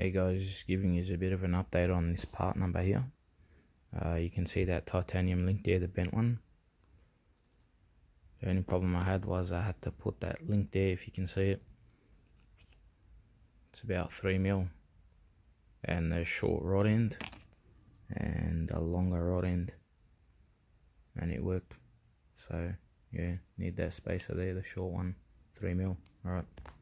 Hey guys, just giving you a bit of an update on this part number here. You can see that titanium link there, the bent one. The only problem I had was I had to put that link there, if you can see it. It's about 3mm, and the short rod end and a longer rod end, and it worked. So yeah, need that spacer there, the short one, 3mm. Alright.